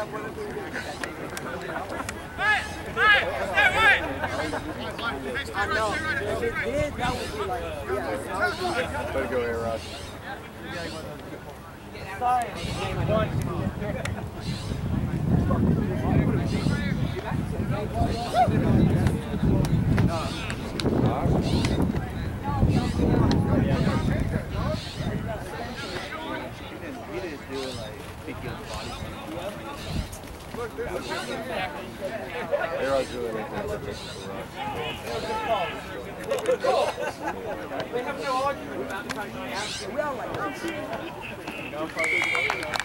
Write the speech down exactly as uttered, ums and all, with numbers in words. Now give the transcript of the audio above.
I know. If it did, that would be like, yeah. Better go here, Rush. Arrow's really making that difference for Rush. They have no argument about the fact that we all like